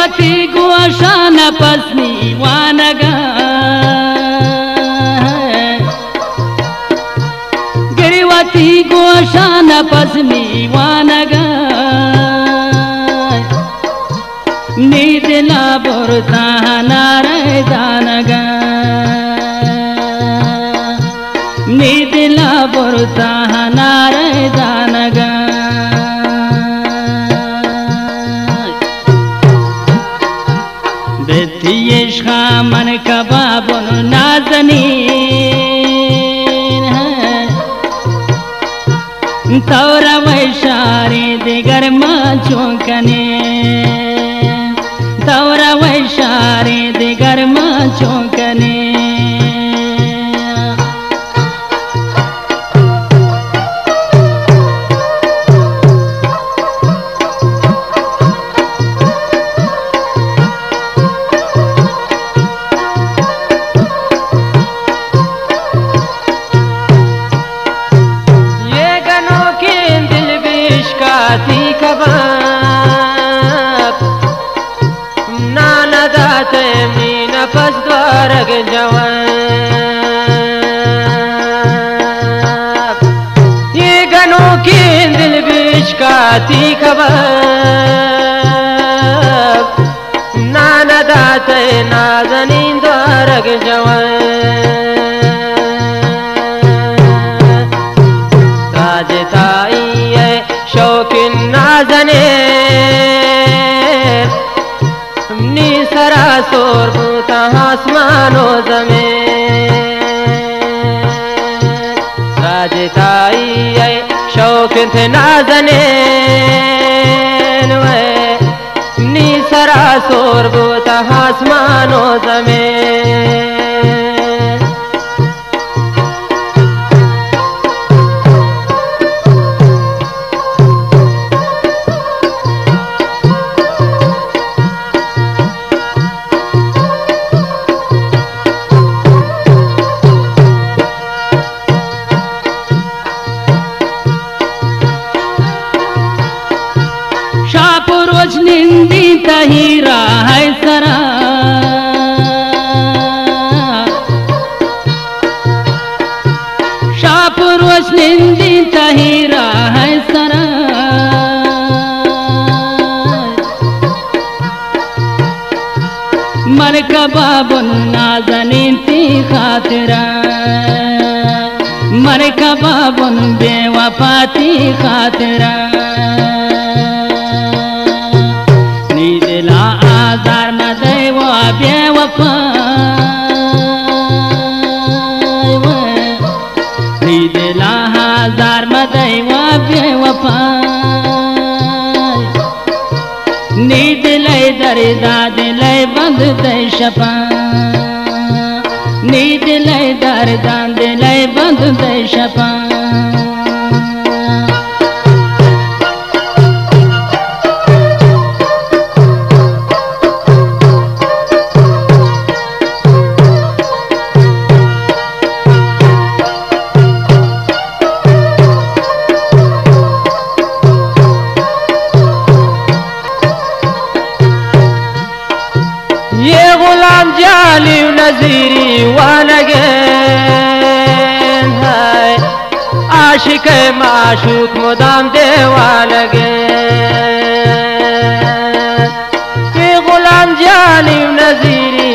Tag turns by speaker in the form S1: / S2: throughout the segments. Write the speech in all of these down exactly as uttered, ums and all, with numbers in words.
S1: गिरीवती गोशान पत्नी वानगा गिरीवती गोशान पत्नी वानगा नीदला बोरता नारे दानगा नीदला बोरता नारे दानगा बेतियश मन कबाबन नाजनीन तौरा वैशारी दिगर माँ चौंकने तौरा वैशारी दिगर माँ चौंकने नाना दाते मीना पस द्वारक जवान ये गनों की दिल बीच का थी खबर नाना दाते नाजनीन द्वारक जवान राजताई है शौकीन नाजने नी सरासोर बूता आसमानो ज़मीन राजताई है शौकीन थे नाजने नी सरासोर बूता आसमानो ज़मीन शापुरोज निंदी तहीरा है सरा शापुरोज निंदी तहीरा है सरा मन कबाबुन नाज़नीन ती खातिरा मन कबाबुन बेवफा ती खातिरा नीदला आजार मदय वो बेवफा नीदला आजार मदय वो बेवफा नीदले दर्दा दिले बंद दे शपा नीदले दर्दा दिले बंद दे शपा ये गुलाम जालिम नजीरी वालगेन है आशिक माशूक मुदाम देवा लगे ये गुलाम जालिम नजीरी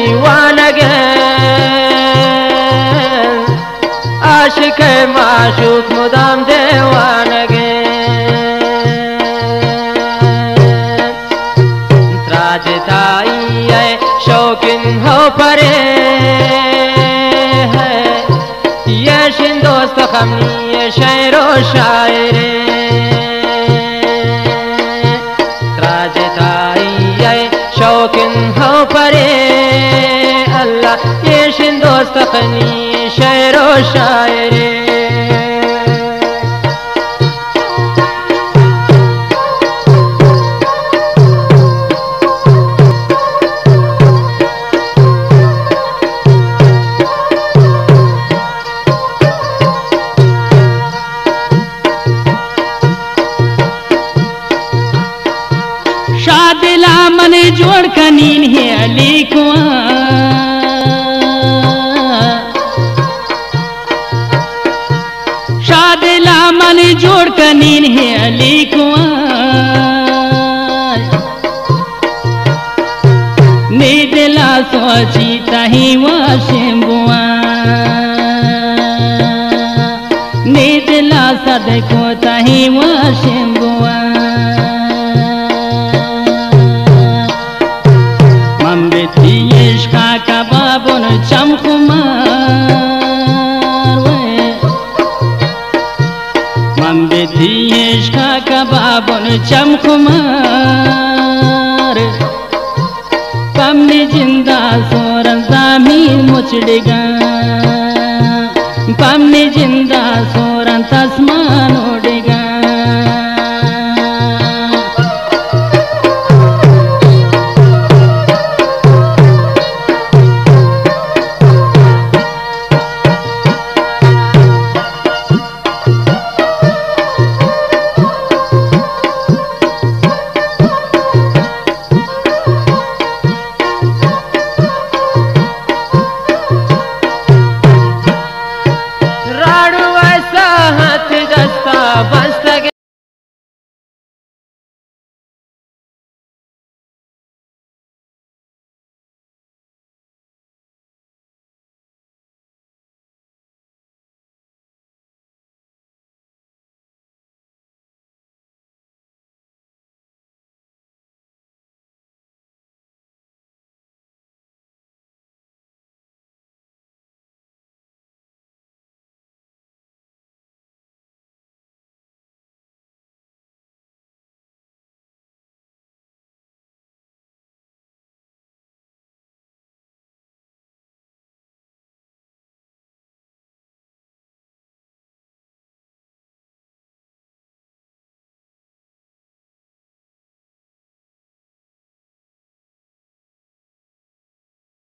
S1: वालगेन आशिक माशूक मुदाम देवा लगे राजताई है शौकीन हो परे है ये शिन दोस्त खमनी ये शायरो शायरे राजताई है शौकीन हो परे अल्लाह ये शिन दोस्त खमनी शायरो शायरे
S2: मन जोड़ कनीन है अली कुआ शादिला मन जोड़ कनीन है अली कुआ नीदला सोची तही वाशिम्बुआ नीदला सदको तही वाशिम्बुआ मम्बेती इश्का का बाबुन चमकुमार वे मम्बेती इश्का का बाबुन चमकुमार पम्मी जिंदा सोरन सामी मुचड़ेगा पम्मी जिंदा सोरन तस्मानो